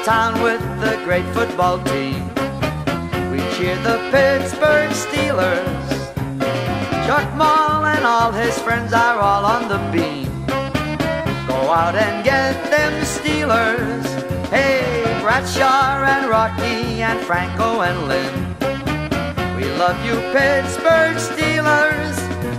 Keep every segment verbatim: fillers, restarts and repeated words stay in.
town with the great football team. We cheer the Pittsburgh Steelers. Chuck Moll and all his friends are all on the beam. Go out and get them Steelers. Hey, Bradshaw and Rocky and Franco and Lynn. We love you, Pittsburgh Steelers.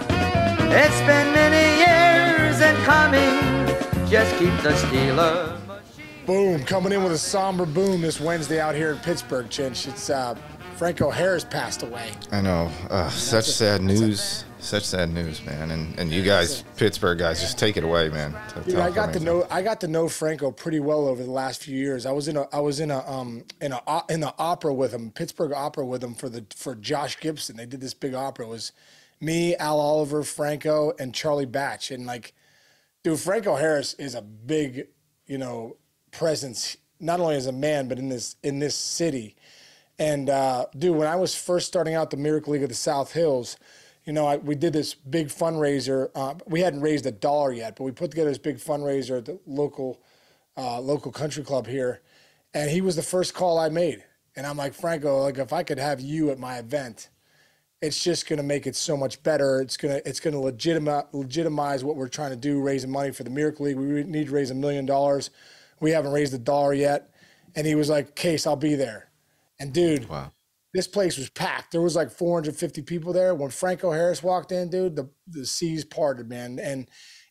It's been many years in coming. Just keep the Steelers. Boom, coming in with a somber boom this Wednesday out here in Pittsburgh, Chinch. It's uh, Franco Harris passed away. I know. Uh, such sad news. Such sad news, man. And and you guys, Pittsburgh guys, just take it away, man. Dude, I got to know I got to know Franco pretty well over the last few years. I was in a I was in a um in a in the opera with him, Pittsburgh opera with him for the for Josh Gibson. They did this big opera. It was me, Al Oliver, Franco, and Charlie Batch. And like, dude, Franco Harris is a big, you know, presence, not only as a man, but in this in this city. And uh, dude, when I was first starting out the Miracle League of the South Hills, you know, I, we did this big fundraiser. Uh, we hadn't raised a dollar yet, but we put together this big fundraiser at the local uh, local country club here, and he was the first call I made. And I'm like, Franco, like if I could have you at my event, it's just going to make it so much better. It's gonna it's gonna legitimize legitimize what we're trying to do, raising money for the Miracle League. We need to raise a million dollars. We haven't raised a dollar yet. And he was like, Case, I'll be there. And dude, wow. This place was packed. There was like four hundred fifty people there. When Franco Harris walked in, dude, the, the seas parted, man. And,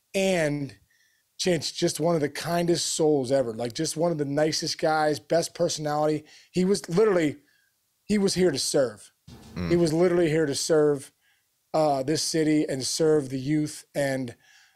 and Chinch, just one of the kindest souls ever. Like just one of the nicest guys, best personality. He was literally, he was here to serve. Mm. He was literally here to serve uh, this city and serve the youth. And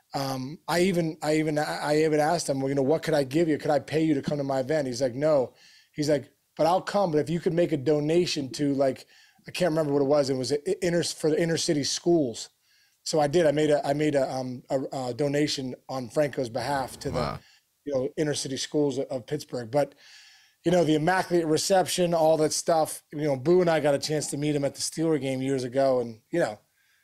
um, I even, I even, I even asked him, well, you know, what could I give you? Could I pay you to come to my event? He's like, no. He's like, but I'll come. But if you could make a donation to, like, I can't remember what it was. It was inner for the inner city schools. So I did. I made a I made a um a, a donation on Franco's behalf to the wow. you know inner city schools of, of Pittsburgh. But you know the immaculate reception, all that stuff. You know, Boo and I got a chance to meet him at the Steeler game years ago, and you know,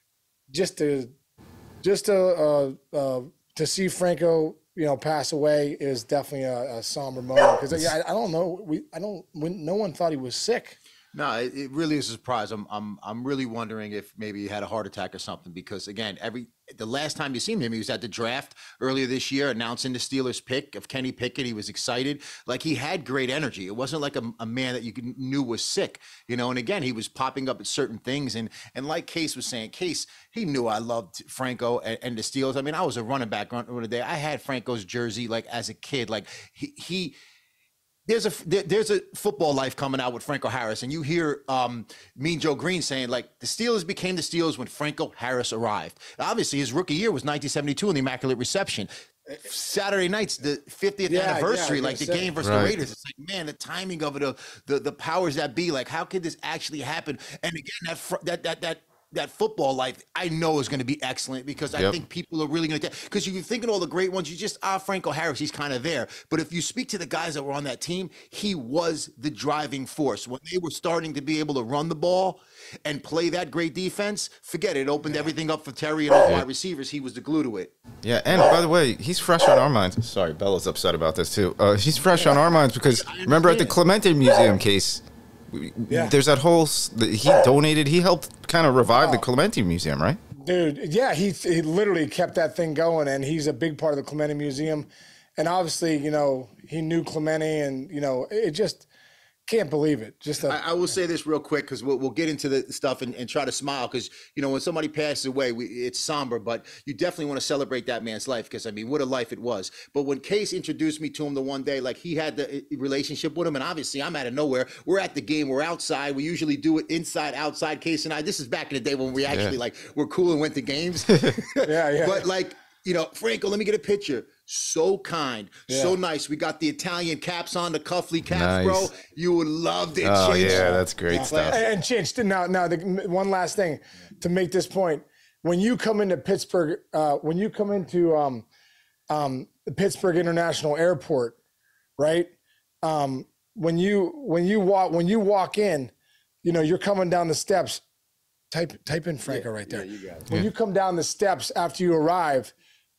just to just to uh, uh, to see Franco, you know, pass away is definitely a, a somber moment because I, I don't know, we I don't when no one thought he was sick. No, it, it really is a surprise. I'm I'm I'm really wondering if maybe he had a heart attack or something because again, every the last time you seen him, he was at the draft earlier this year announcing the Steelers pick of Kenny Pickett. He was excited, like he had great energy. It wasn't like a, a man that you knew was sick, you know. And again, he was popping up at certain things, and and like Case was saying, Case, he knew I loved Franco and, and the Steelers. I mean, I was a running back on the day. I had Franco's jersey like as a kid, like he he. There's a there, there's a football life coming out with Franco Harris, and you hear um, Mean Joe Green saying like the Steelers became the Steelers when Franco Harris arrived. Obviously, his rookie year was nineteen seventy-two in the Immaculate Reception. Saturday night's the fiftieth yeah, anniversary, yeah, like the say. game versus right. the Raiders. It's like, man, the timing of it, the, the the powers that be, like how could this actually happen? And again, that fr- that that that. that football life, I know is going to be excellent because I yep. think people are really going to, because you think of all the great ones, you just, ah, Franco Harris, he's kind of there. But if you speak to the guys that were on that team, he was the driving force. When they were starting to be able to run the ball and play that great defense, forget it. It opened everything up for Terry and all wide receivers. He was the glue to it. Yeah, and by the way, he's fresh on our minds. Sorry, Bella's upset about this too. Uh, he's fresh on our minds because remember at the Clemente Museum case, yeah. there's that whole, he donated, he helped kind of revive oh. the Clemente Museum, right? Dude, yeah, he he literally kept that thing going, and he's a big part of the Clemente Museum. And obviously, you know, he knew Clemente, and, you know, it just can't believe it. Just a, I, I will say this real quick because we'll, we'll get into the stuff and, and try to smile because, you know, when somebody passes away, we, it's somber, but you definitely want to celebrate that man's life because, I mean, what a life it was. But when Case introduced me to him the one day, like he had the relationship with him, and obviously I'm out of nowhere. We're at the game. We're outside. We usually do it inside, outside. Case and I, this is back in the day when we actually, yeah. like, were cool and went to games. yeah, yeah. But, like, you know, Franco, let me get a picture. So kind, yeah. so nice. We got the Italian caps on, the cuffly caps, nice. bro. You would love it. Oh, Chinch. yeah, that's great yeah. stuff. And, and Chinch, now, now the, one last thing to make this point. When you come into Pittsburgh, uh, when you come into um, um, the Pittsburgh International Airport, right? Um, when you when you walk when you walk in, you know you're coming down the steps. Type type in Franco yeah, right there. Yeah, you got it. When yeah. you come down the steps after you arrive,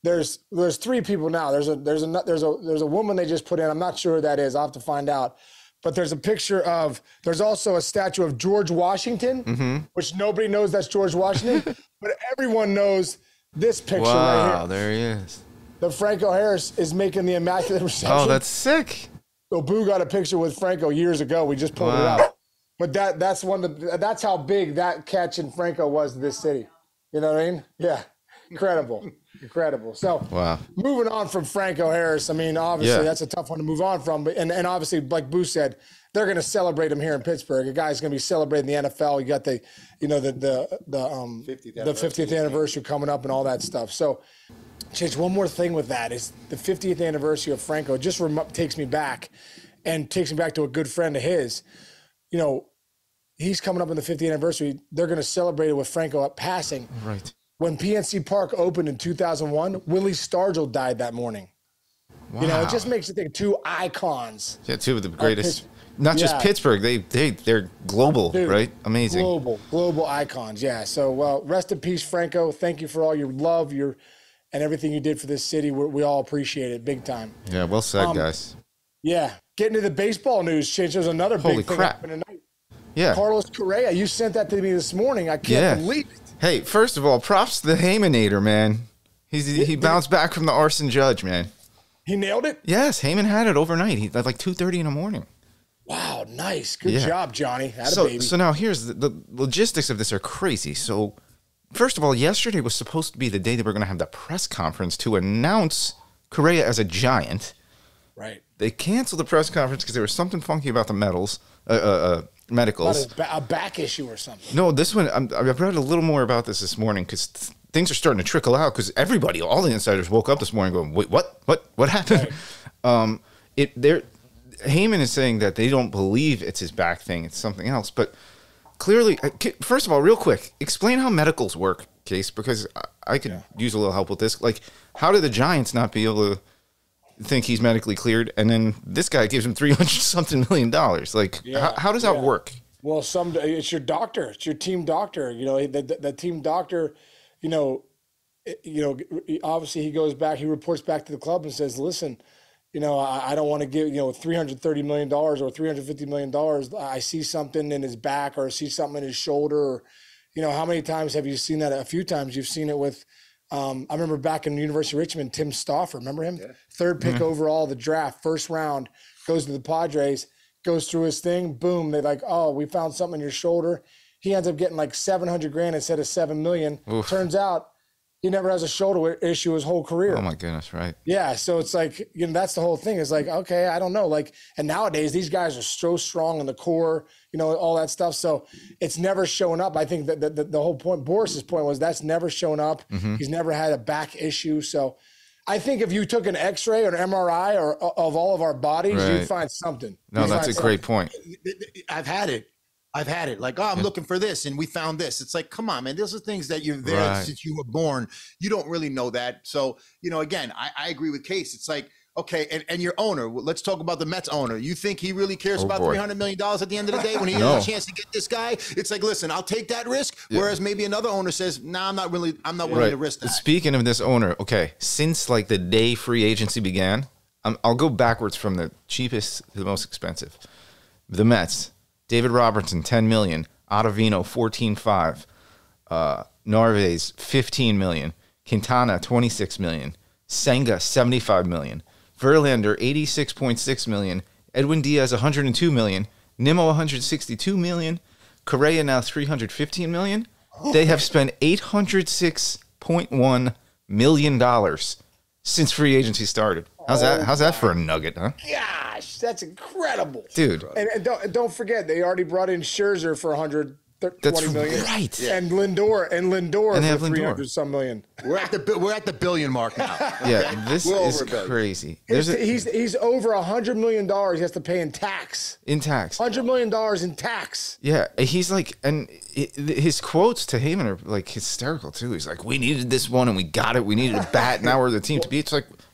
there's there's three people now. There's a there's a there's a there's a woman they just put in. I'm not sure who that is. I'll have to find out. But there's a picture of there's also a statue of George Washington, mm-hmm. which nobody knows that's George Washington, but everyone knows this picture wow, right here. Wow, there he is. The Franco Harris is making the Immaculate Reception. Oh, that's sick. So Boo got a picture with Franco years ago. We just pulled wow. it out. But that that's one of the, that's how big that catch in Franco was to this city. You know what I mean? Yeah. Incredible. Incredible. So wow. moving on from Franco Harris, I mean, obviously yeah. that's a tough one to move on from. But and, and obviously, like Boo said, they're going to celebrate him here in Pittsburgh. A guy's going to be celebrating the N F L. You got the, you know, the the the um fiftieth the fiftieth anniversary coming up and all that stuff. So, change one more thing with that is the fiftieth anniversary of Franco. It just rem- takes me back, and takes me back to a good friend of his. You know, he's coming up on the fiftieth anniversary. They're going to celebrate it with Franco up passing. Right. When P N C Park opened in two thousand one, Willie Stargell died that morning. Wow. You know, it just makes you think two icons. Yeah, two of the greatest. Pitts- Not just yeah. Pittsburgh. They they they're global, Dude, right? Amazing. Global, global icons. Yeah. So, well, rest in peace, Franco. Thank you for all your love, your and everything you did for this city. We're, we all appreciate it big time. Yeah, well said, um, guys. Yeah. Getting to the baseball news, Chinch, there's another Holy big thing crap. happening tonight. Yeah. Carlos Correa, you sent that to me this morning. I can't Yeah. believe it. Hey, first of all, props to the Heymanator, man. He's he bounced back from the arson judge, man. He nailed it? Yes, Heyman had it overnight. He at like two thirty in the morning. Wow, nice. Good Yeah. job, Johnny. Atta So baby. so now here's the, the logistics of this are crazy. So first of all, yesterday was supposed to be the day that we're going to have the press conference to announce Correa as a giant. Right. They canceled the press conference because there was something funky about the medals, uh, uh, uh, medicals. Ba- a back issue or something. No, this one, I'm, I've read a little more about this this morning because th- things are starting to trickle out because everybody, all the insiders woke up this morning going, wait, what, what, what happened? Right. Um, it, they're, Heyman is saying that they don't believe it's his back thing. It's something else. But clearly, first of all, real quick, explain how medicals work, Case, because I, I could yeah. use a little help with this. Like, how do the Giants not be able to think he's medically cleared, and then this guy gives him three hundred something million dollars? Like, yeah, how, how does that yeah. work? Well, some it's your doctor, it's your team doctor. You know, the, the, the team doctor. You know, you know. Obviously, he goes back. He reports back to the club and says, "Listen, you know, I, I don't want to give you know three hundred thirty million dollars or three hundred fifty million dollars. I see something in his back or I see something in his shoulder. Or, you know, how many times have you seen that? A few times. You've seen it with. Um, I remember back in the University of Richmond, Tim Stauffer, remember him? Yeah. Third pick mm-hmm. overall, the draft, first round, goes to the Padres, goes through his thing, boom, they're like, oh, we found something in your shoulder. He ends up getting like seven hundred grand instead of seven million. Oof. Turns out he never has a shoulder issue his whole career. Oh my goodness, right. Yeah, so it's like, you know, that's the whole thing. It's like, okay, I don't know. Like, and nowadays these guys are so strong in the core, you know, all that stuff. So it's never showing up. I think that the, the, the whole point, Boris's point was that's never shown up. Mm-hmm. He's never had a back issue. So I think if you took an x-ray or an M R I or of all of our bodies, right. you'd find something. No, you'd that's a great point. I've had it. I've had it. Like, oh, I'm yeah. looking for this, and we found this. It's like, come on, man. Those are things that you're there right. since you were born. You don't really know that. So, you know, again, I, I agree with Case. It's like, okay, and, and your owner, let's talk about the Mets owner. You think he really cares oh, about boy. three hundred million dollars at the end of the day when he no. has a chance to get this guy? It's like, listen, I'll take that risk. Yeah. Whereas maybe another owner says, no, nah, I'm not really, I'm not willing right. to risk that. Speaking of this owner, okay, since like the day free agency began, I'm, I'll go backwards from the cheapest to the most expensive. The Mets, David Robertson, ten million dollars. Ottavino, fourteen point five. Uh, Narvaez, fifteen million dollars. Quintana, twenty-six million dollars. Senga, seventy-five million dollars. Verlander, eighty-six point six million dollars. Edwin Diaz, one hundred two million dollars. Nimmo, one hundred sixty-two million dollars. Correa now three hundred fifteen million dollars. They have spent eight hundred six point one million dollars since free agency started. How's that? How's that for a nugget, huh? Gosh, that's incredible, dude. And, and don't don't forget, they already brought in Scherzer for one hundred twenty million. Right. And Lindor and Lindor and for three hundred some million. We're at the we're at the billion mark now. Yeah, this we're is crazy. He's, a, he's he's over a hundred million dollars he has to pay in tax. In tax. Hundred million dollars in tax. Yeah, he's like, and it, his quotes to Heyman are like hysterical too. He's like, "We needed this one and we got it. We needed a bat. Now we're the team to beat." It's like,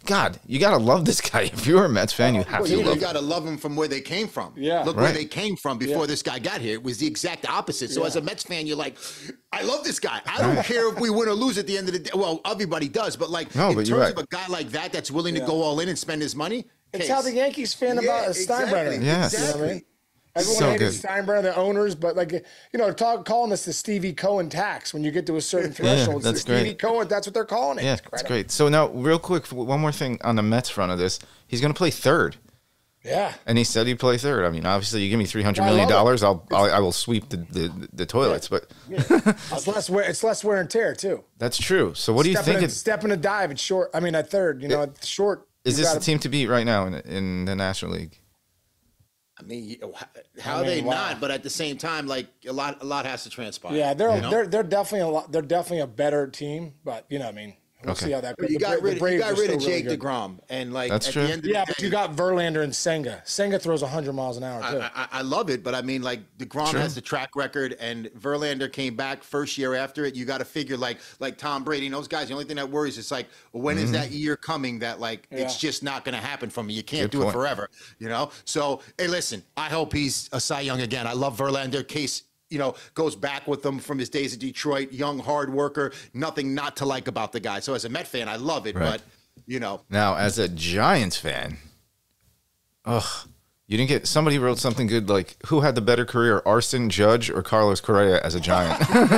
God, you gotta love this guy. If you're a Mets fan, you have Well, to you love got to him. love him from where they came from. Yeah. Look Right. where they came from before Yeah. this guy got here. It was the exact opposite. So Yeah. as a Mets fan, you're like, I love this guy. I don't care if we win or lose at the end of the day. Well, everybody does, but like No, in but terms you're right. of a guy like that that's willing Yeah. to go all in and spend his money. It's case. how the Yankees fan Yeah, about exactly, Steinbrenner. Yes. You know what I Exactly. mean? Everyone So hated good. Steinbrenner, the owners, but like you know, talk, calling this the Stevie Cohen tax when you get to a certain threshold. It's that's the Stevie great. Cohen, that's what they're calling it. Yeah, It's that's incredible. great. So now, real quick, one more thing on the Mets front of this. He's going to play third, Yeah. and he said he'd play third. I mean, obviously, you give me three hundred I million love dollars, I'll, I'll I will sweep the the, the toilets. But It's less wear. It's less wear and tear too. that's true. So what do you Step think? in a, It, step in a dive. It's short. I mean, at third. You know, at short. is you this the gotta- team to beat right now in in the National League? I mean, you- how I are they mean, wow. not? But at the same time, like a lot, a lot has to transpire. Yeah, they're you know? they're they're definitely a lot. They're definitely a better team, but you know, what I mean, we'll Okay. see how that But goes. you The got Bra- rid, the Braves you got are rid of still really Jake good. DeGrom, and like That's at true. the end of Yeah, the but day, you got Verlander and Senga. Senga throws one hundred miles an hour too. I, I, I love it, but I mean, like DeGrom Sure. has the track record, and Verlander came back first year after it. You got to figure like like Tom Brady and those guys. The only thing that worries is like, well, when is Mm-hmm. that year coming that like it's Yeah. just not going to happen for me? You can't Good do point. it forever, you know. So hey, listen, I hope he's a Cy Young again. I love Verlander. Case you know goes back with them from his days at Detroit. Young, hard worker. Nothing not to like about the guy. So as a Met fan, I love it, Right. but you know. Now, as a Giants fan, ugh, you didn't get somebody wrote something good like who had the better career, Arson Judge or Carlos Correa as a Giant?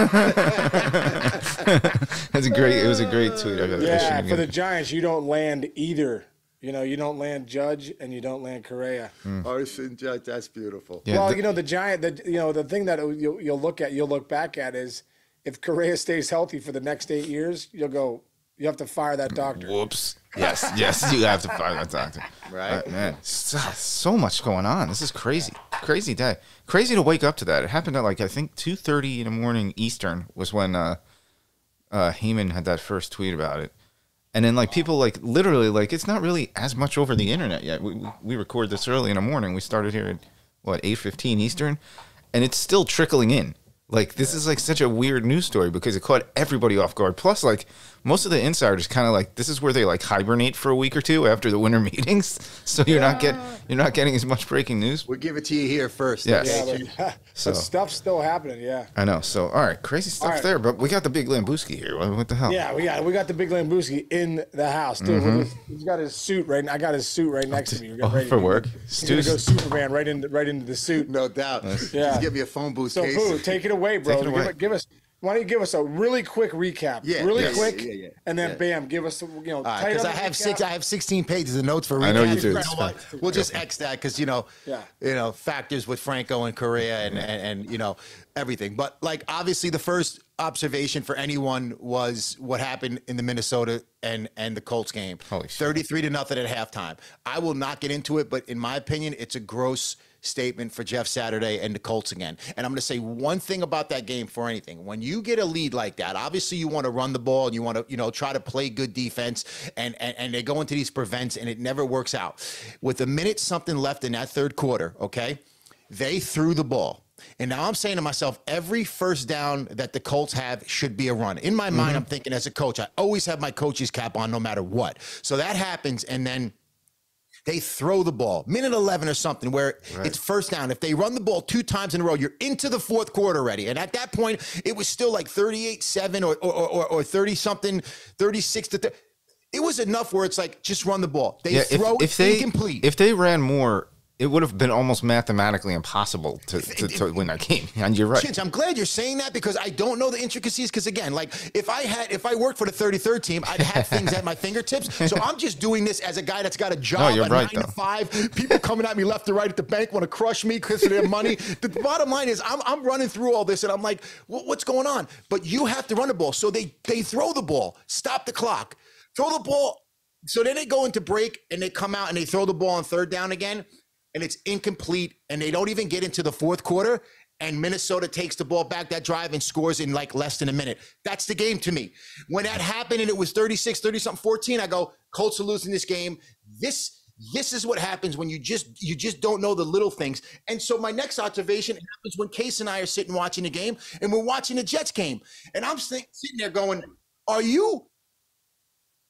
That's a great. It was a great tweet. I, I Yeah, shouldn't for get- the Giants, you don't land either. You know, you don't land Judge and you don't land Correa. Arson Judge, that's beautiful. Yeah, well, the- you know, the Giant, the you know, the thing that you'll, you'll look at, you'll look back at is if Correa stays healthy for the next eight years, you'll go, you have to fire that doctor. Whoops. Yes, yes, you have to find that doctor. Right. Uh, man, so, so much going on. This is crazy. Crazy day. Crazy to wake up to that. It happened at like, I think two thirty in the morning Eastern was when uh, uh, Heyman had that first tweet about it. And then like people like literally like it's not really as much over the internet yet. We, we, we record this early in the morning. We started here at what, eight fifteen Eastern? And it's still trickling in. Like this is like such a weird news story because it caught everybody off guard. Plus, like most of the insiders kind of like this is where they like hibernate for a week or two after the winter meetings, so you're not get you're not getting as much breaking news. We'll give it to you here first. Yes. okay? Yeah, but, So- but stuff's still happening. Yeah. I know. So all right, crazy stuff All right. there. But we got the big Lambooski here. What, what the hell? Yeah, we got we got the big Lambooski in the house, dude. Mm-hmm. He's got his suit right. I got his suit right next to me. We got Oh, ready for to- work. He's gonna go Stu's, Superman right into right into the suit. No doubt. Yeah. Just give me a phone booth So, case. Boo, take it away, bro. Take it Give, away. it- give us. Why don't you give us a really quick recap? Yeah, really yes, quick, yeah, yeah, and then yeah. bam, give us you know. Because tight I up have recap. six, I have sixteen pages of notes for recap. I know you do. know It's what? We'll just X that because you know, Yeah. you know, factors with Franco and Correa and, and and you know everything. But like obviously, the first observation for anyone was what happened in the Minnesota and and the Colts game. Holy shit. thirty-three to nothing at halftime. I will not get into it, but in my opinion, it's a gross statement for Jeff Saturday and the Colts again. And I'm going to say one thing about that game for anything. When you get a lead like that, obviously you want to run the ball and you want to, you know, try to play good defense and, and, and they go into these prevents and it never works out. With a minute something left in that third quarter, okay, they threw the ball. And now I'm saying to myself, every first down that the Colts have should be a run. In my mind, I'm thinking as a coach, I always have my coach's cap on no matter what. So that happens and then they throw the ball, minute eleven or something, where Right. it's first down. If they run the ball two times in a row, you're into the fourth quarter already. And at that point, it was still like thirty-eight seven or or or, or thirty something, thirty-six to thirty. It was enough where it's like, just run the ball. They yeah, if, throw if it they incomplete. if they ran more, it would have been almost mathematically impossible to, to, to win that game. And you're right. Chintz, I'm glad you're saying that because I don't know the intricacies. Because again, like if I had, if I worked for the thirty-third team, I'd have things at my fingertips. So I'm just doing this as a guy that's got a job. No, you're a right, nine though. to five. People coming at me left to right at the bank want to crush me because of their money. The bottom line is, I'm I'm running through all this and I'm like, well, what's going on? But you have to run the ball. So they they throw the ball, stop the clock, throw the ball. So then they go into break and they come out and they throw the ball on third down again. And it's incomplete, and they don't even get into the fourth quarter, and Minnesota takes the ball back that drive and scores in like less than a minute. That's the game to me. When that happened and it was thirty-six, thirty-something, fourteen, I go, Colts are losing this game. This this is what happens when you just you just don't know the little things. And so my next observation happens when Case and I are sitting watching the game, and we're watching the Jets game. And I'm sitting there going, are you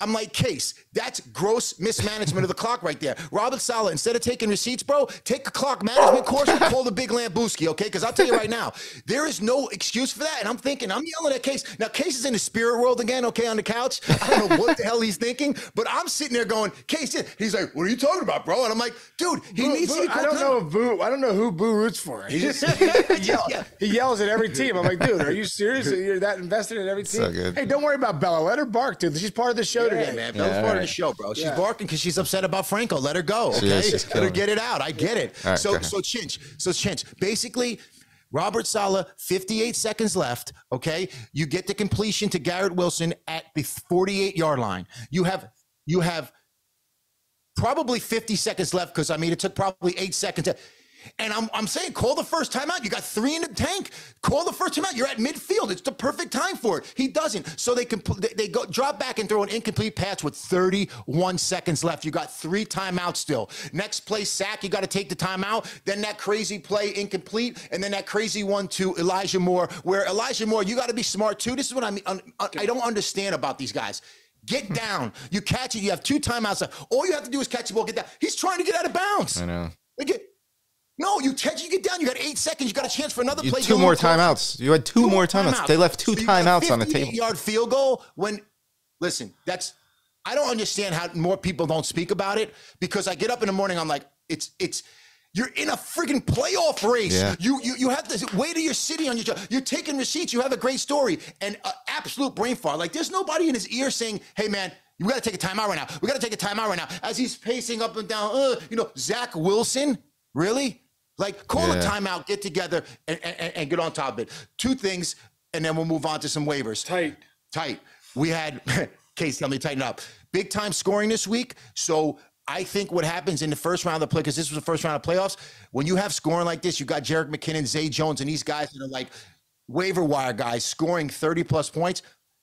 I'm like, Case, that's gross mismanagement of the clock right there. Robert Saleh, instead of taking receipts, bro, take a clock management course and call the Big Lambooski, okay? Because I'll tell you right now, there is no excuse for that. And I'm thinking, I'm yelling at Case. Now, Case is in the spirit world again, okay, on the couch. I don't know what the hell he's thinking, but I'm sitting there going, Case, he's like, what are you talking about, bro? And I'm like, dude, he Boo, needs Boo, to be I don't know if Boo, I don't know who Boo roots for. He just he, yell, Yeah. he yells at every team. I'm like, dude, are you serious? You're that invested in every team? So good. Hey, don't worry about Bella. Let her bark, dude. She's part of the show Yeah, today. man. Bella's Yeah, part right. of the show, bro. She's Yeah. barking because she's upset about Franco. Let her go, She okay? is. She's Let her killing get it out. I get it. All right, so, go ahead. so Chinch, so Chinch, basically, Robert Saleh, fifty-eight seconds left, okay? You get the completion to Garrett Wilson at the forty-eight yard line. You have, you have probably fifty seconds left because, I mean, it took probably eight seconds. To, and I'm, I'm saying, call the first timeout. You got three in the tank. Call the first timeout. You're at midfield. It's the perfect time for it. He doesn't. So they can they, they go drop back and throw an incomplete pass with thirty-one seconds left. You got three timeouts still. Next play, sack. You got to take the timeout. Then that crazy play, incomplete, and then that crazy one to Elijah Moore, where Elijah Moore, you got to be smart too. This is what I mean. I don't understand about these guys. Get down. You catch it. You have two timeouts left. All you have to do is catch the ball. Get down. He's trying to get out of bounds. I know. Like it, No, you catch, you get down, you got eight seconds, you got a chance for another You play. two Go more close. timeouts. You had two, Two more timeouts. They left two So you got a timeouts on the table. fifty-eight yard field goal when, listen, that's, I don't understand how more people don't speak about it because I get up in the morning, I'm like, it's, it's, you're in a freaking playoff race. Yeah. You, you, you have the weight of your city on your job. You're taking receipts. You have a great story and uh, absolute brain fart. Like there's nobody in his ear saying, hey man, we got to take a timeout right now. We got to take a timeout right now. As he's pacing up and down, uh, you know, Zach Wilson, really? Like, call Yeah. a timeout, get together, and, and, and get on top of it. Two things, and then we'll move on to some waivers. Tight. Tight. We had, Case, tell me to tighten up. Big time scoring this week. So I think what happens in the first round of the play, because this was the first round of playoffs, when you have scoring like this, you got Jerick McKinnon, Zay Jones, and these guys that are like waiver wire guys scoring thirty plus points.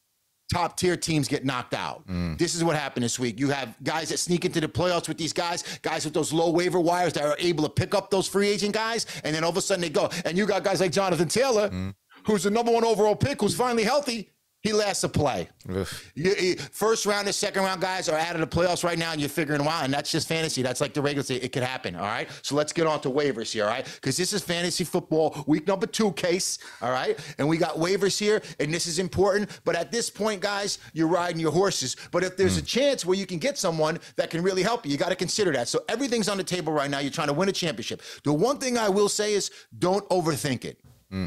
Top tier teams get knocked out. Mm. This is what happened this week. You have guys that sneak into the playoffs with these guys, guys with those low waiver wires that are able to pick up those free agent guys, and then all of a sudden they go. And you got guys like Jonathan Taylor, Mm. who's the number one overall pick, who's finally healthy. He lasts a play. Oof. You, you- first round and second round guys are out of the playoffs right now, and you're figuring them out, and that's just fantasy. That's like the regular season. It could happen, all right? So let's get on to waivers here, all right? Because this is fantasy football week number two, Case, all right? And we got waivers here, and this is important. But at this point, guys, you're riding your horses. But if there's a chance where you can get someone that can really help you, you got to consider that. So everything's on the table right now. You're trying to win a championship. The one thing I will say is don't overthink it.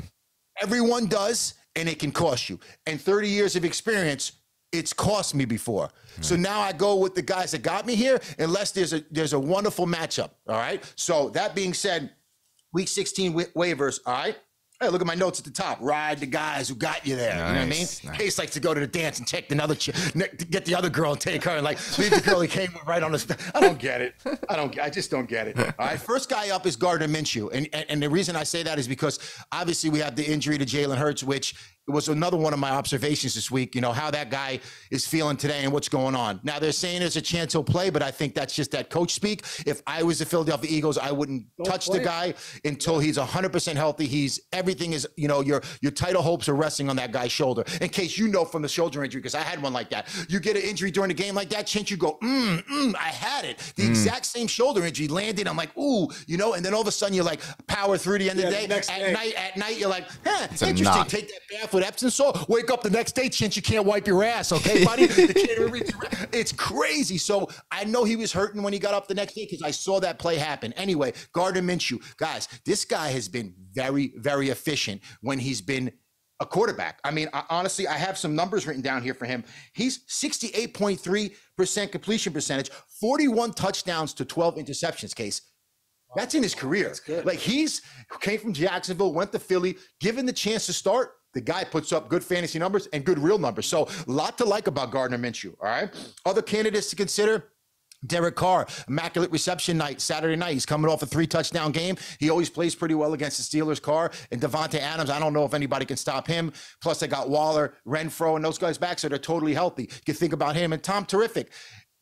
Everyone does, and it can cost you. And thirty years of experience, it's cost me before. So now I go with the guys that got me here, unless there's a there's a wonderful matchup. All right. So that being said, week sixteen wa- waivers. All right. Hey, look at my notes at the top. Ride the guys who got you there. You know what I mean? Nice, nice. Case likes to go to the dance and take another ch- ne- to get the other girl and take her and like leave the girl he came with right on the. St- I don't get it. I don't. I just don't get it. All right. First guy up is Gardner Minshew, and, and and the reason I say that is because obviously we have the injury to Jalen Hurts, which was another one of my observations this week. You know how that guy is feeling today and what's going on. Now they're saying there's a chance he'll play, but I think that's just that coach speak. If I was the Philadelphia Eagles, I wouldn't Don't touch play. the guy until he's one hundred percent healthy. He's everything is, you know, your your title hopes are resting on that guy's shoulder. In case you know from the shoulder injury, because I had one like that. You get an injury during the game like that, Chinch, you go, mm, mm, I had it. The exact same shoulder injury landed. I'm like, ooh, you know, and then all of a sudden you're like, power through the end Yeah, of the the day. next At day. night, at night, you're like, huh, a interesting. knot. Take that bath with Epsom salt. Wake up the next day, Chinch, you can't wipe your ass, okay, buddy? You can't even reach your ass. It's crazy. So I know he was hurting when he got up the next day because I saw that play happen. Anyway, Gardner Minshew. Guys, this guy has been very, very efficient when he's been a quarterback. I mean, I, honestly, I have some numbers written down here for him. He's sixty-eight point three percent completion percentage, forty-one touchdowns to twelve interceptions, Case. That's in his career. That's good. Like he's came from Jacksonville, went to Philly, given the chance to start. The guy puts up good fantasy numbers and good real numbers. So a lot to like about Gardner Minshew. All right. Other candidates to consider. Derek Carr, immaculate reception night, Saturday night. He's coming off a three touchdown game. He always plays pretty well against the Steelers. Carr and Devontae Adams. I don't know if anybody can stop him. Plus, they got Waller, Renfro, and those guys back, so they're totally healthy. You can think about him. And Tom Terrific.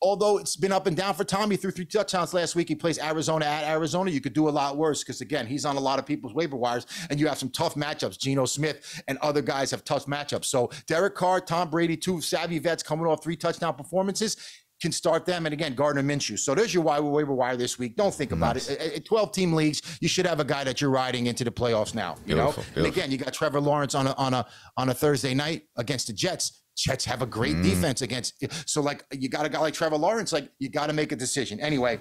although it's been up and down for Tom, he threw three touchdowns last week. He plays Arizona at Arizona. You could do a lot worse because, again, he's on a lot of people's waiver wires, and you have some tough matchups. Geno Smith and other guys have tough matchups. So Derek Carr, Tom Brady, two savvy vets coming off three touchdown performances, can start them. And again, Gardner Minshew. So there's your waiver wire this week. Don't think about nice. it. At twelve-team leagues, you should have a guy that you're riding into the playoffs now. You beautiful, know, beautiful. And again, you got Trevor Lawrence on a on a on a Thursday night against the Jets. Jets have a great mm. defense against. So like, you got a guy like Trevor Lawrence. Like, you got to make a decision anyway.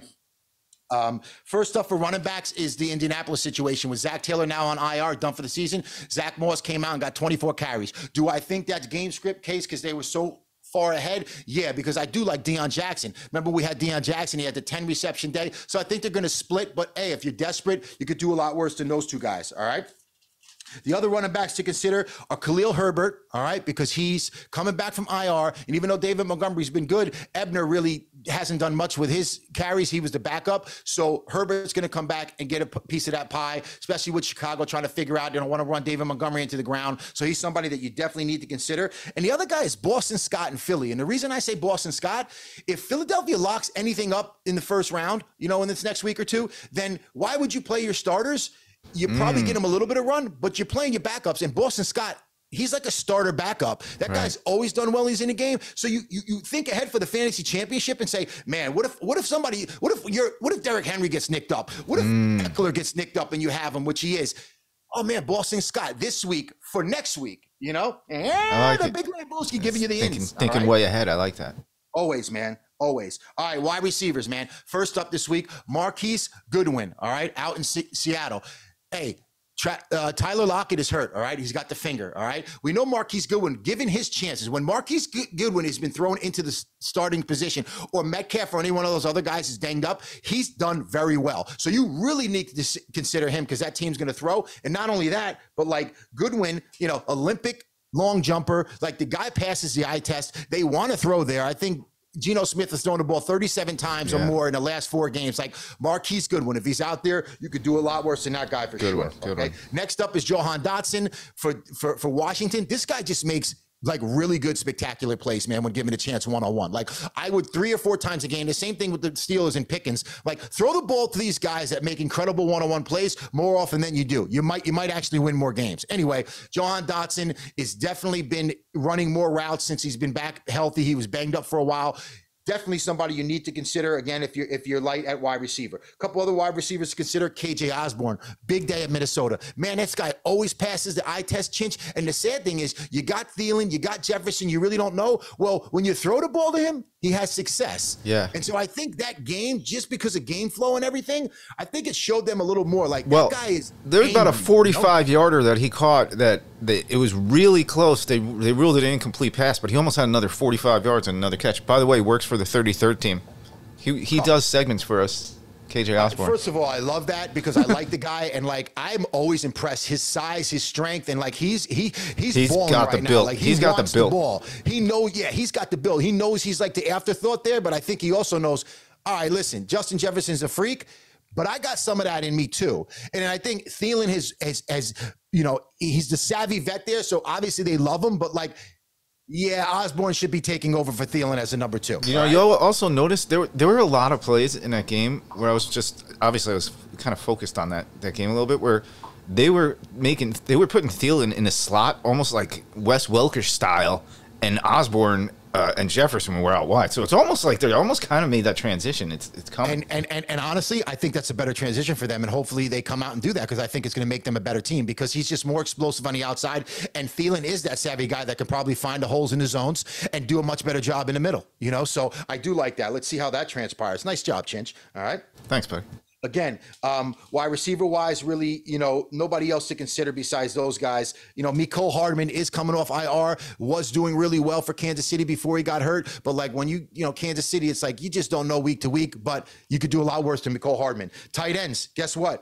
Um, first up for running backs is the Indianapolis situation with Zach Taylor now on I R, done for the season. Zach Moss came out and got twenty-four carries. Do I think that's game script case because they were so far ahead? Yeah, because I do like Deion Jackson. Remember, we had Deion Jackson. He had the ten reception day. So I think they're going to split. But, hey, if you're desperate, you could do a lot worse than those two guys, all right? The other running backs to consider are Khalil Herbert, all right, because he's coming back from I R. And even though David Montgomery's been good, Ebner really hasn't done much with his carries. He was the backup. So Herbert's going to come back and get a piece of that pie, especially with Chicago trying to figure out, they don't want to run David Montgomery into the ground. So he's somebody that you definitely need to consider. And the other guy is Boston Scott in Philly. And the reason I say Boston Scott, if Philadelphia locks anything up in the first round, you know, in this next week or two, then why would you play your starters? You probably mm. get him a little bit of run, but you're playing your backups. And Boston Scott, he's like a starter backup. That right. guy's always done well. He's in the game. So you, you you think ahead for the fantasy championship and say, man, what if what if somebody, what if you're, what if Derrick Henry gets nicked up? What if mm. Eckler gets nicked up and you have him, which he is? Oh man, Boston Scott this week for next week, you know? And I like the Big Lambooski giving you the thinking, ins. Thinking right? way ahead. I like that. Always, man. Always. All right, wide receivers, man. First up this week, Marquise Goodwin, all right, out in C- Seattle. Hey, Uh, Tyler Lockett is hurt, all right? He's got the finger, all right? We know Marquise Goodwin, given his chances, when Marquise Goodwin has been thrown into the starting position, or Metcalf or any one of those other guys is dinged up, he's done very well. So you really need to consider him because that team's going to throw. And not only that, but like Goodwin, you know, Olympic long jumper, like the guy passes the eye test. They want to throw there. I think Geno Smith has thrown the ball thirty-seven times yeah. or more in the last four games. Like Marquise Goodwin, if he's out there, you could do a lot worse than that guy for good sure. One, good okay. One. Next up is Johan Dotson for, for, for Washington. This guy just makes like really good, spectacular plays, man, when given a chance one-on-one. Like I would three or four times a game, the same thing with the Steelers and Pickens, like throw the ball to these guys that make incredible one-on-one plays more often than you do. You might, you might actually win more games. Anyway, Johan Dotson has definitely been running more routes since he's been back healthy. He was banged up for a while. Definitely somebody you need to consider, again, if you're if you're light at wide receiver. A couple other wide receivers to consider, K J Osborne, big day at Minnesota. Man, this guy always passes the eye test, Chinch. And the sad thing is, you got Thielen, you got Jefferson, you really don't know. Well, when you throw the ball to him, he has success. Yeah. And so I think that game, just because of game flow and everything, I think it showed them a little more. Like, well, that guy is there's angry, about a forty-five you know? yarder that he caught that they, it was really close. They they ruled it an incomplete pass, but he almost had another forty-five yards and another catch. By the way, works for the thirty-third team. He he oh. does segments for us. K J Osborne. First of all, I love that because I like the guy, and like I'm always impressed his size, his strength, and like he's he he's, he's balling got right the build. Like he he's got the build. The ball. He knows, yeah, he's got the build. He knows he's like the afterthought there, but I think he also knows. All right, listen, Justin Jefferson's a freak, but I got some of that in me too. And I think Thielen has has, has you know, he's the savvy vet there, so obviously they love him, but like. Yeah, Osborne should be taking over for Thielen as a number two. You know, right? You'll also notice there were, there were a lot of plays in that game where I was just obviously I was kind of focused on that that game a little bit where they were making they were putting Thielen in a slot almost like Wes Welker style, and Osborne uh, and Jefferson were out wide. So it's almost like they almost kind of made that transition. It's it's coming. And, and and and honestly, I think that's a better transition for them, and hopefully they come out and do that because I think it's going to make them a better team because he's just more explosive on the outside, and Thielen is that savvy guy that can probably find the holes in the zones and do a much better job in the middle. You know, so I do like that. Let's see how that transpires. Nice job, Chinch. All right. Thanks, bud. Again, um, wide receiver wise, really, you know, nobody else to consider besides those guys. You know, Mecole Hardman is coming off I R, was doing really well for Kansas City before he got hurt. But like when you, you know, Kansas City, it's like you just don't know week to week, but you could do a lot worse than Mecole Hardman. Tight ends, guess what?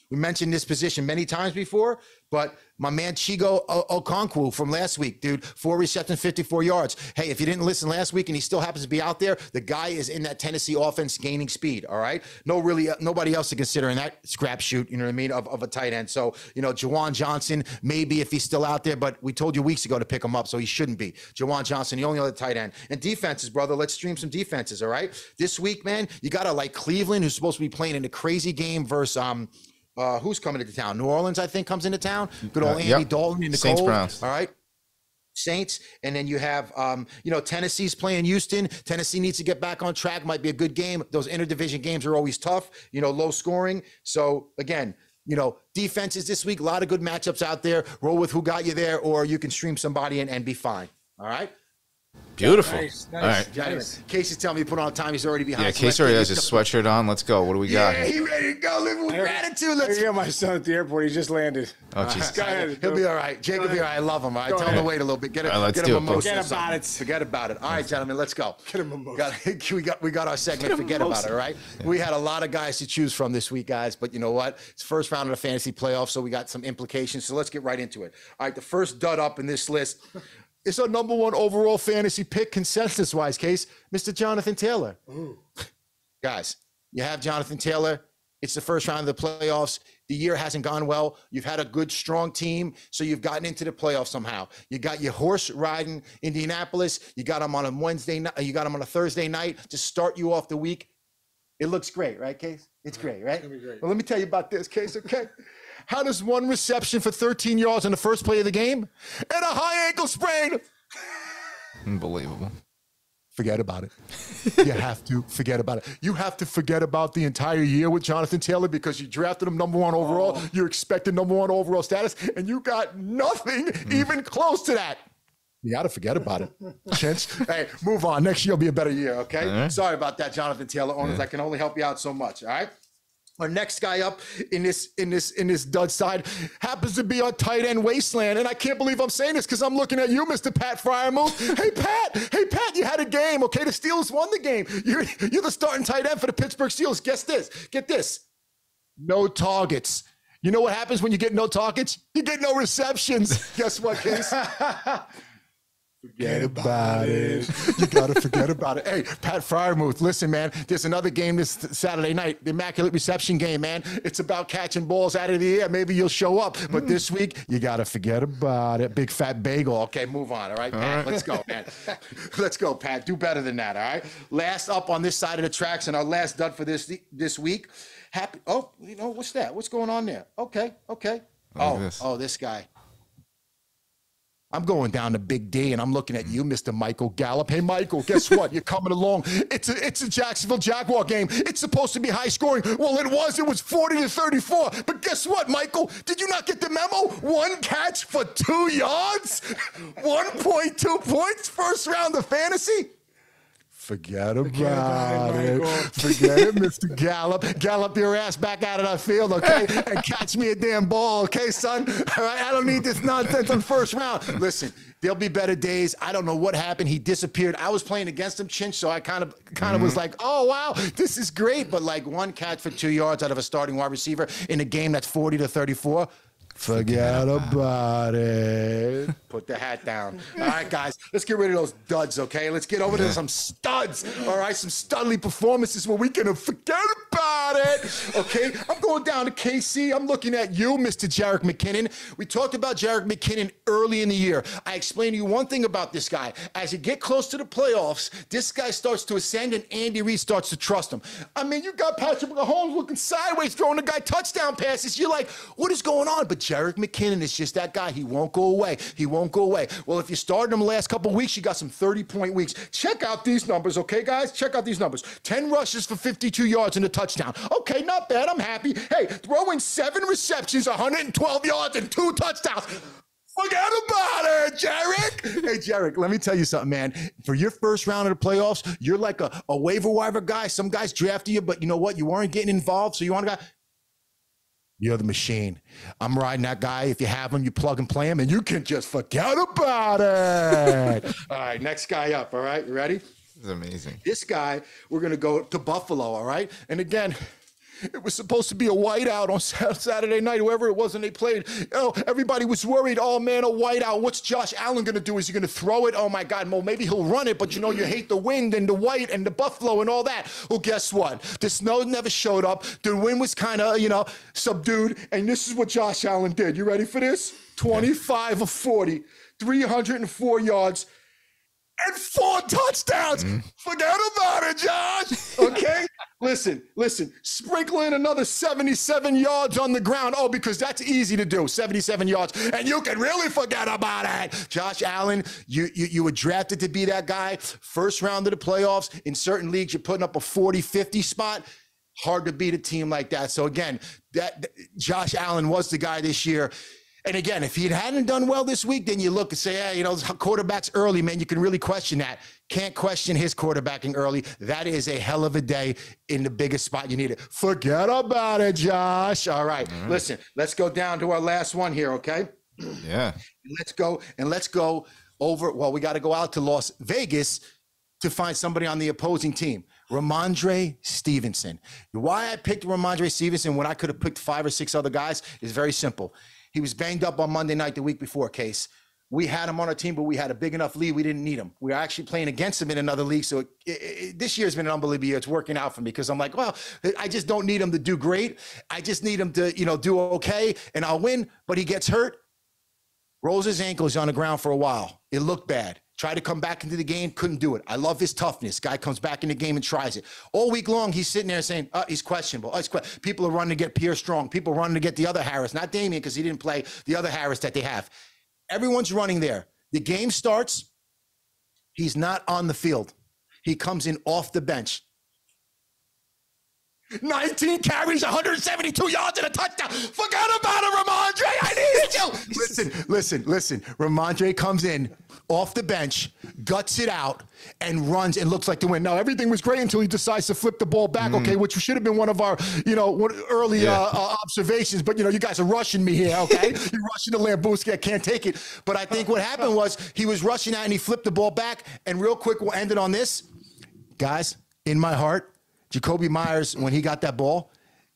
We mentioned this position many times before, but my man Chigo o- Okonkwo from last week, dude, four receptions, fifty-four yards. Hey, if you didn't listen last week and he still happens to be out there, the guy is in that Tennessee offense gaining speed, all right? No, really, nobody else to consider in that scrap shoot, you know what I mean, of, of a tight end. So, you know, Jawan Johnson, maybe if he's still out there, but we told you weeks ago to pick him up, so he shouldn't be. Jawan Johnson, the only other tight end. And defenses, brother, let's stream some defenses, all right? This week, man, you got to like Cleveland, who's supposed to be playing in a crazy game versus, um, Uh, who's coming into town? New Orleans, I think, comes into town. Good old uh, Andy yep. Dalton in the Saints cold. Browns. All right. Saints. And then you have, um, you know, Tennessee's playing Houston. Tennessee needs to get back on track. Might be a good game. Those interdivision games are always tough, you know, low scoring. So, again, you know, defenses this week, a lot of good matchups out there. Roll with who got you there, or you can stream somebody and, and be fine. All right. Beautiful. Nice, nice, All right. nice. Casey's telling me to put on time. He's already behind. Yeah, Casey already has his sweatshirt on. Let's go. What do we got? Yeah, he ready to go. Living with gratitude. Let's I got my son at the airport. He just landed. Oh, jeez. Go ahead. He'll be all right. Jake will be all right. I love him. All right. Go Tell him ahead. to wait a little bit. Get a, All right, let's get do a it, mimosa. Forget or about something. it. Forget about it. All right, gentlemen, let's go. Get a mimosa. Got, we got we got our segment. Forget about it. All right. We had a lot of guys to choose from this week, guys. But you know what? It's first round of the fantasy playoffs, so we got some implications. So let's get right into it. All right. The first dud up in this list. It's our number one overall fantasy pick consensus-wise, Case, Mister Jonathan Taylor. Ooh. Guys, you have Jonathan Taylor. It's the first round of the playoffs. The year hasn't gone well. You've had a good, strong team, so you've gotten into the playoffs somehow. You got your horse riding Indianapolis. You got him on a Wednesday night. You got him on a Thursday night to start you off the week. It looks great, right, Case? It's great, right? It's gonna be great. Well, let me tell you about this, Case, okay? How does one reception for thirteen yards on the first play of the game and a high ankle sprain? Unbelievable. Forget about it. You have to forget about it. You have to forget about the entire year with Jonathan Taylor because you drafted him number one overall. Oh. You expected number one overall status, and you got nothing mm. even close to that. You got to forget about it. Chance. Hey, move on. Next year will be a better year, okay? Right. Sorry about that, Jonathan Taylor owners. Yeah. I can only help you out so much, all right? Our next guy up in this in this in this dud side happens to be our tight end wasteland, and I can't believe I'm saying this because I'm looking at you, Mister Pat Fryermuth. Hey Pat, hey Pat, you had a game, okay? The Steelers won the game. You're you're the starting tight end for the Pittsburgh Steelers. Guess this, get this, no targets. You know what happens when you get no targets? You get no receptions. Guess what, Case? Forget about it. You got to forget about it. Hey, Pat Fryermuth, listen, man, there's another game this Saturday night, the Immaculate Reception game, man. It's about catching balls out of the air. Maybe you'll show up. But this week, you got to forget about it. Big fat bagel. Okay, move on. All right, Pat, all right. Let's go, man. Let's go, Pat. Do better than that, all right? Last up on this side of the tracks and our last dud for this this week. Happy. Oh, you know, what's that? What's going on there? Okay, okay. Oh, this. oh, this guy. I'm going down to Big D, and I'm looking at you, Mister Michael Gallup. Hey, Michael, guess what? You're coming along. It's a, it's a Jacksonville Jaguar game. It's supposed to be high scoring. Well, it was. It was forty to thirty-four. But guess what, Michael? Did you not get the memo? One catch for two yards? one point two points, first round of fantasy? Forget about, Forget about it. it. Forget it, Mister Gallup. Gallop your ass back out of that field, okay? And catch me a damn ball, okay, son? All right, I don't need this nonsense on first round. Listen, there'll be better days. I don't know what happened. He disappeared. I was playing against him, Chinch, so I kind of kind of mm-hmm. was like, oh, wow, this is great. But like one catch for two yards out of a starting wide receiver in a game that's forty to thirty-four. Forget about it. Put the hat down. All right, guys, let's get rid of those duds, okay? Let's get over to some studs, all right? Some studly performances where we can forget about it, okay? I'm going down to K C. I'm looking at you, Mister Jerick McKinnon. We talked about Jerick McKinnon early in the year. I explained to you one thing about this guy. As you get close to the playoffs, this guy starts to ascend, and Andy Reid starts to trust him. I mean, you got Patrick Mahomes looking sideways, throwing the guy touchdown passes. You're like, what is going on? But Jerick McKinnon is just that guy. He won't go away. He won't go away. Well, if you started him the last couple of weeks, you got some thirty-point weeks. Check out these numbers, okay, guys? Check out these numbers. ten rushes for fifty-two yards and a touchdown. Okay, not bad. I'm happy. Hey, throwing seven receptions, one hundred twelve yards, and two touchdowns. Forget about it, Jerick. Hey, Jerick, let me tell you something, man. For your first round of the playoffs, you're like a, a waiver wire guy. Some guys drafted you, but you know what? You weren't getting involved, so you want to go. You're the machine. I'm riding that guy. If you have him, you plug and play him, and you can just forget about it. All right, next guy up, all right? You ready? This is amazing. This guy, we're going to go to Buffalo, all right? And again, It was supposed to be a whiteout on Saturday night, whoever it was, and they played. Oh, everybody was worried. Oh, man, a whiteout. What's Josh Allen going to do? Is he going to throw it? Oh, my God. Well, maybe he'll run it, but, you know, you hate the wind and the white and the buffalo and all that. Well, guess what? The snow never showed up. The wind was kind of, you know, subdued, and this is what Josh Allen did. You ready for this? twenty-five of forty, three hundred four yards, and four touchdowns. Mm. Forget about it, Josh. Okay? Listen, listen. Sprinkle in another seventy-seven yards on the ground. Oh, because that's easy to do, seventy-seven yards. And you can really forget about it. Josh Allen, you, you, you were drafted to be that guy. First round of the playoffs. In certain leagues, you're putting up a forty fifty spot. Hard to beat a team like that. So, again, that, that Josh Allen was the guy this year. And again, if he hadn't done well this week, then you look and say, hey, you know, quarterbacks early, man, you can really question that. Can't question his quarterbacking early. That is a hell of a day in the biggest spot you need it. Forget about it, Josh. All right. All right. Listen, let's go down to our last one here, okay? Yeah. Let's go, and let's go over, well, we got to go out to Las Vegas to find somebody on the opposing team. Ramondre Stevenson. Why I picked Ramondre Stevenson when I could have picked five or six other guys is very simple. He was banged up on Monday night the week before, Case. We had him on our team, but we had a big enough lead. We didn't need him. We were actually playing against him in another league. So it, it, it, this year's been an unbelievable year. It's working out for me because I'm like, well, I just don't need him to do great. I just need him to, you know, do okay, and I'll win. But he gets hurt, rolls his ankles on the ground for a while. It looked bad. Tried to come back into the game, couldn't do it. I love his toughness. Guy comes back in the game and tries it. All week long, he's sitting there saying, oh, he's questionable. Oh, he's que-. People are running to get Pierre Strong. People are running to get the other Harris, not Damian because he didn't play, the other Harris that they have. Everyone's running there. The game starts. He's not on the field. He comes in off the bench. nineteen carries, one hundred seventy-two yards and a touchdown. Forget about it, Ramondre. I need you. Listen, listen, listen. Ramondre comes in off the bench, guts it out, and runs and looks like the win. Now, everything was great until he decides to flip the ball back, mm. okay, which should have been one of our, you know, early yeah. uh, uh, observations. But, you know, you guys are rushing me here, okay? You're rushing the Lambooski. I can't take it. But I think what happened was he was rushing out and he flipped the ball back. And real quick, we'll end it on this. Guys, in my heart, Jacoby Myers, when he got that ball,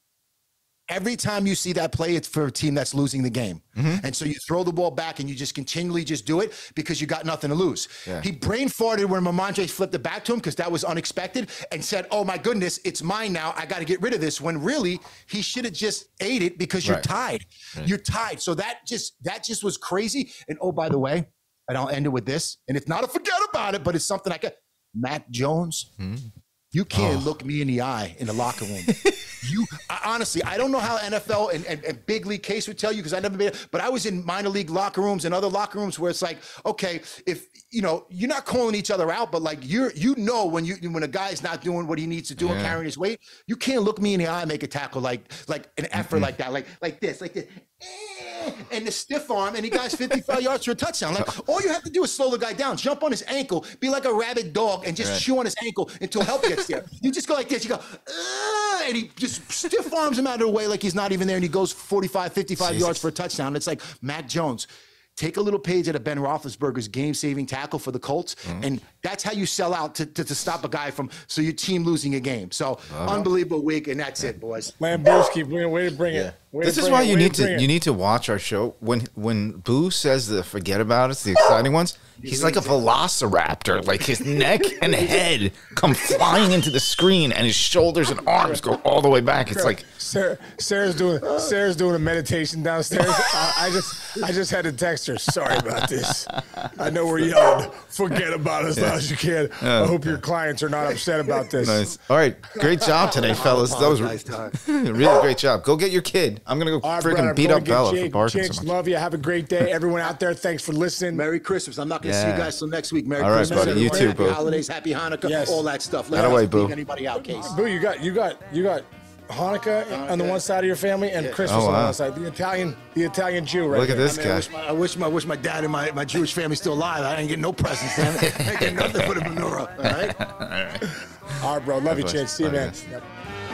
every time you see that play, it's for a team that's losing the game. Mm-hmm. And so you throw the ball back and you just continually just do it because you got nothing to lose. Yeah. He brain farted when Ramondre flipped it back to him because that was unexpected and said, oh my goodness, it's mine now. I got to get rid of this. When really he should have just ate it because you're right. tied. Right. You're tied. So that just, that just was crazy. And oh, by the way, and I'll end it with this, and it's not a forget about it, but it's something I got. Mac Jones. Mm-hmm. You can't oh. look me in the eye in the locker room. you I, honestly, I don't know how N F L and, and, and big league Case would tell you because I never been, but I was in minor league locker rooms and other locker rooms where it's like, okay, if you know, you're not calling each other out, but like you're, you know, when you when a guy's not doing what he needs to do yeah. and carrying his weight, you can't look me in the eye and make a tackle like like an effort mm-hmm. like that, like like this, like this. And the stiff arm, and he got fifty-five yards for a touchdown. Like, all you have to do is slow the guy down, jump on his ankle, be like a rabid dog, and just right. chew on his ankle until help gets there. You just go like this. You go, uh, and he just stiff arms him out of the way like he's not even there, and he goes forty-five, fifty-five Jesus. yards for a touchdown. It's like Mac Jones. Take a little page out of Ben Roethlisberger's game-saving tackle for the Colts, mm-hmm. and that's how you sell out to, to, to stop a guy from so your team losing a game. So uh-huh. unbelievable week, and that's it, boys. Lambooski, way to bring yeah. it. Way this is why it, you need to, to you need to watch our show. When when Boo says the forget about it, the exciting ones, he's like a velociraptor. Like his neck and head come flying into the screen, and his shoulders and arms go all the way back. It's like Sarah, Sarah's doing Sarah's doing a meditation downstairs. I, I just I just had to text her. Sorry about this. I know we're yelling. Forget about it as yeah. loud as you can. Yeah. I hope your clients are not upset about this. Nice. All right, great job today, fellas. That was really great job. Go get your kid. I'm gonna go right, freaking brother, beat up Bella Jake, for barking so much. Love you. Have a great day, everyone out there. Thanks for listening. Merry Christmas. I'm not gonna yeah. see you guys till next week. Merry all right, Christmas. Buddy. You too, happy Boo. Holidays, happy Hanukkah, yes. all that stuff. Let away, Boo. Anybody out, Case. Boo, you got you got you got Hanukkah okay. on the one side of your family and yeah. Christmas oh, wow. on the other side. The Italian, the Italian Jew, right? Look at there. this I mean, guy. I wish, my, I wish my I wish my dad and my, my Jewish family still alive. I didn't get no presents, man. I didn't get nothing for the menorah. All right. all right. All right, bro. Love you, Chance. See you, man. Yep.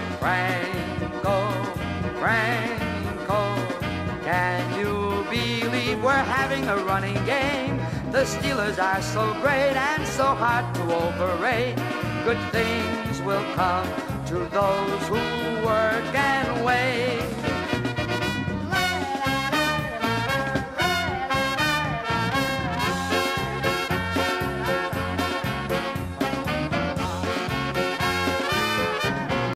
Franco, Franco, can you believe we're having a running game? The Steelers are so great and so hard to overrate. Good things will come to those who work